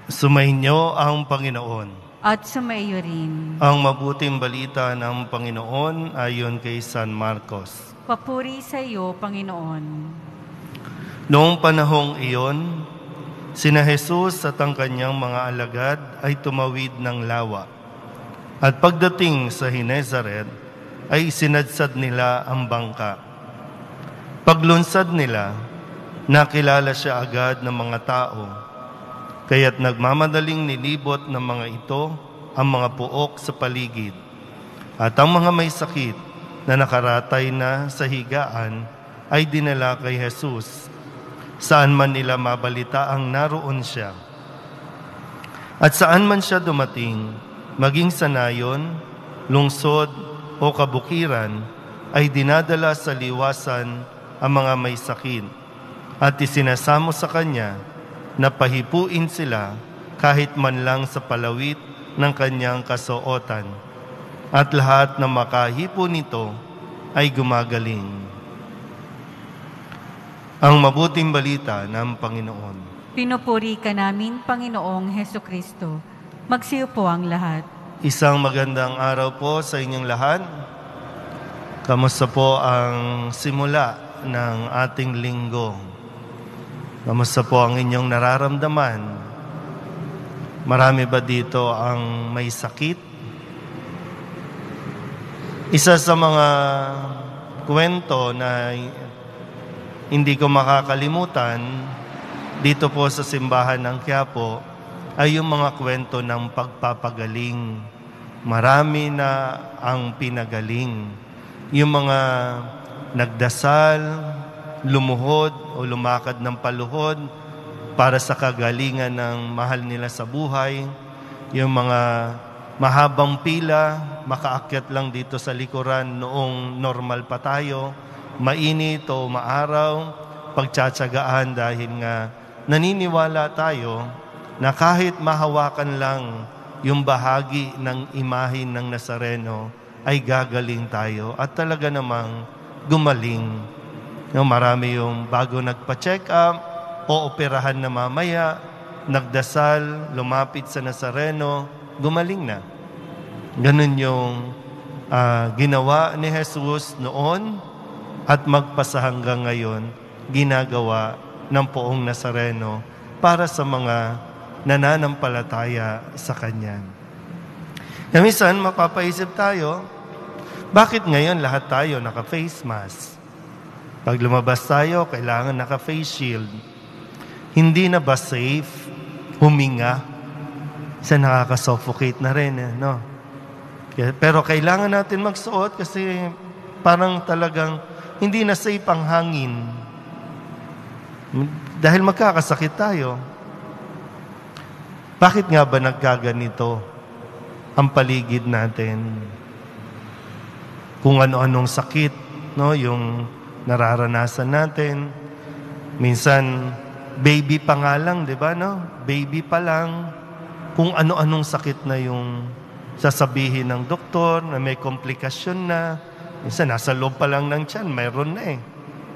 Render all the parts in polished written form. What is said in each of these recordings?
Sumainyo ang Panginoon. At sumaiyo rin. Ang mabuting balita ng Panginoon ayon kay San Marcos. Papuri sa iyo, Panginoon. Noong panahong iyon, sina Jesus at ang kanyang mga alagad ay tumawid ng lawa. At pagdating sa Nazaret, ay isinadsad nila ang bangka. Paglunsad nila, nakilala siya agad ng mga tao. Kaya't nagmamadaling nilibot ng mga ito ang mga puok sa paligid. At ang mga may sakit na nakaratay na sa higaan ay dinala kay Jesus. Saan man nila mabalita ang naroon siya. At saan man siya dumating, maging sa nayon, lungsod o kabukiran, ay dinadala sa liwasan ang mga may sakit at isinasamo sa kanya na pahipuin sila kahit man lang sa palawit ng kanyang kasuotan. At lahat na makahipo nito ay gumagaling. Ang mabuting balita ng Panginoon. Pinupuri ka namin, Panginoong Hesukristo. Magsiupo ang lahat. Isang magandang araw po sa inyong lahat. Kamusta po ang simula ng ating linggo? Kamusta po ang inyong nararamdaman? Marami ba dito ang may sakit? Isa sa mga kwento na hindi ko makakalimutan dito po sa simbahan ng Quiapo ay yung mga kwento ng pagpapagaling. Marami na ang pinagaling. Yung mga nagdasal, lumuhod o lumakad ng paluhod para sa kagalingan ng mahal nila sa buhay. Yung mga mahabang pila, makaakyat lang dito sa likuran noong normal pa tayo, mainit o maaraw, pagtsatsagaan dahil nga naniniwala tayo na kahit mahawakan lang yung bahagi ng imahin ng Nazareno ay gagaling tayo at talaga namang gumaling. Marami yung bago nagpa-check up, o operahan na mamaya, nagdasal, lumapit sa Nazareno, gumaling na. Ganun yung ginawa ni Jesus noon at magpasa hanggang ngayon, ginagawa ng Poong Nazareno para sa mga nananampalataya sa Kanya. Minsan, mapapaisip tayo, bakit ngayon lahat tayo naka-face mask? Pag lumabas tayo, kailangan naka-face shield. Hindi na ba safe huminga? Sa nakaka-suffocate na rin, no? Pero kailangan natin magsuot kasi parang talagang hindi na safe ang hangin. Dahil magkakasakit tayo. Bakit nga ba nagkaganito ang paligid natin? Kung ano-anong sakit, no, yung nararanasan natin. Minsan, baby pa nga lang, di ba, no? Baby pa lang. Kung ano-anong sakit na yung sasabihin ng doktor, na may komplikasyon na. Minsan, nasa loob pa lang ng tiyan, mayroon na eh.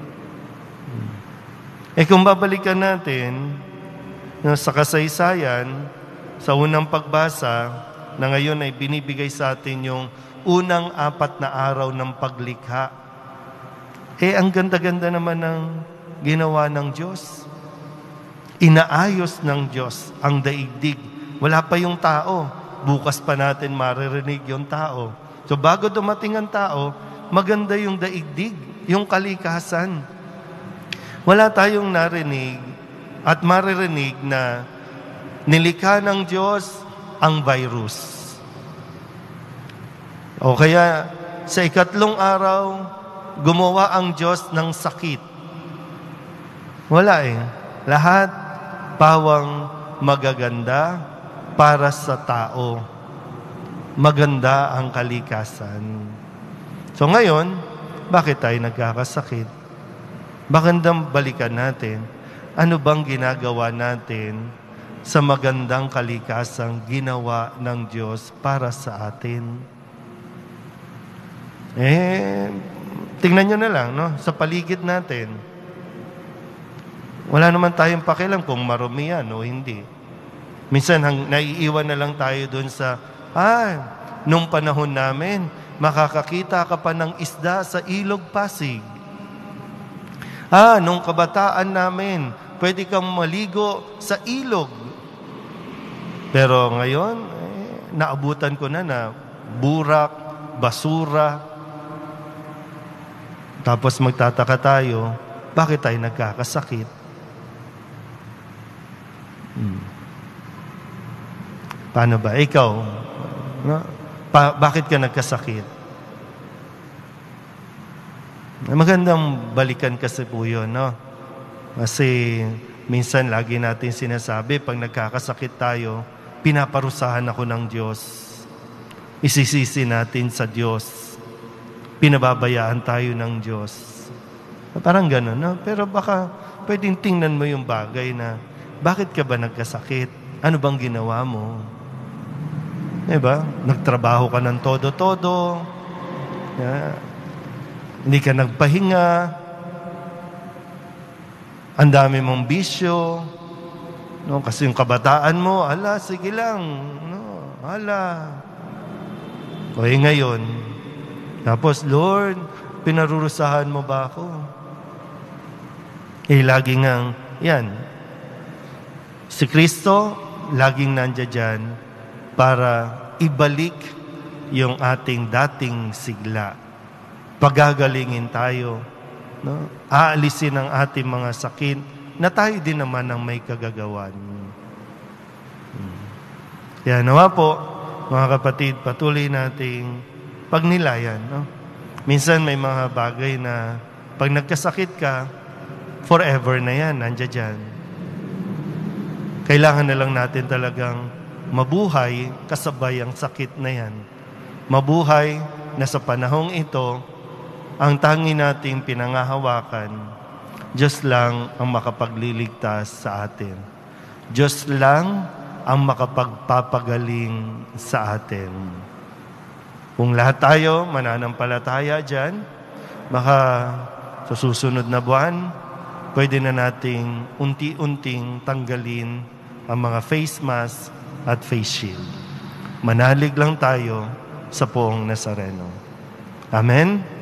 Kung babalikan natin, no, sa kasaysayan, sa unang pagbasa, na ngayon ay binibigay sa atin yung unang 4 na araw ng paglikha. Ang ganda-ganda naman ng ginawa ng Diyos. Inaayos ng Diyos ang daigdig. Wala pa yung tao. Bukas pa natin maririnig yung tao. So bago dumating ang tao, maganda yung daigdig, yung kalikasan. Wala tayong narinig at maririnig na nilikha ng Diyos ang virus. O kaya sa 3 araw, gumawa ang Diyos ng sakit. Wala eh. Lahat pawang magaganda para sa tao. Maganda ang kalikasan. So ngayon, bakit tayo nagkakasakit? Magandang balikan natin, ano bang ginagawa natin sa magandang kalikasang ginawa ng Diyos para sa atin? Tingnan nyo na lang, no? Sa paligid natin. Wala naman tayong pakialam kung marumi yan o hindi. Minsan naiiwan na lang tayo dun sa, nung panahon namin, makakakita ka pa ng isda sa ilog Pasig. Nung kabataan namin, pwede kang maligo sa ilog. Pero ngayon, naabutan ko na burak, basura. Tapos magtataka tayo, bakit tayo nagkakasakit? Paano ba? Ikaw, no? Bakit ka nagkasakit? Magandang balikan kasi po yun, no? Kasi minsan lagi natin sinasabi, pag nagkakasakit tayo, pinaparusahan ako ng Diyos. Isisisi natin sa Diyos. Pinababayaan tayo ng Diyos. Parang gano'n, no? Pero baka pwedeng tingnan mo yung bagay na, bakit ka ba nagkasakit? Ano bang ginawa mo? Diba? Nagtrabaho ka ng todo-todo. Hindi ka nagpahinga. Ang dami mong bisyo. No? Kasi yung kabataan mo, sige lang. No? Ngayon. Tapos, Lord, pinarurusahan mo ba ako? Lagi ngang, yan. Si Kristo, laging nandiyan dyan para ibalik yung ating dating sigla. Pagagalingin tayo, no? Aalisin ang ating mga sakit na tayo din naman ang may kagagawan. Kaya nawa po, mga kapatid, patuloy nating pagnilayan. No? Minsan may mga bagay na pag nagkasakit ka, forever na yan, nandiyan dyan. Kailangan na lang natin talagang mabuhay kasabay ang sakit na yan. Mabuhay na sa panahong ito, ang tangi nating pinangahawakan, Diyos lang ang makapagliligtas sa atin. Diyos lang ang makapagpapagaling sa atin. Kung lahat tayo mananampalataya dyan, baka sa susunod na buwan, pwede na nating unti-unting tanggalin ang mga face mask at face shield. Manalig lang tayo sa Poong Nazareno. Amen?